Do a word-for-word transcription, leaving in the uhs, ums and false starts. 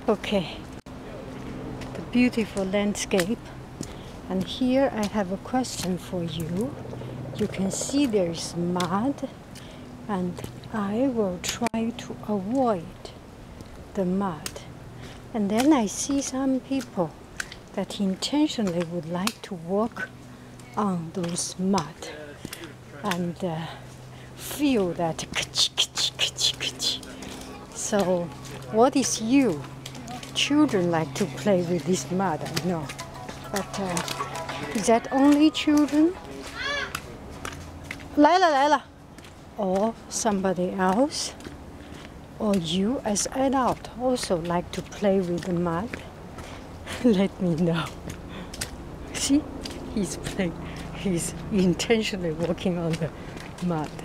Okay, the beautiful landscape. And here I have a question for you. You can see there's mud, and I will try to avoid the mud. And then I see some people that intentionally would like to walk on those mud and uh, feel that. So what is you? Children like to play with this mud, I know. But uh, is that only children? 来了来了 Or somebody else? Or you as adult also like to play with the mud? Let me know. See, he's playing, he's intentionally walking on the mud.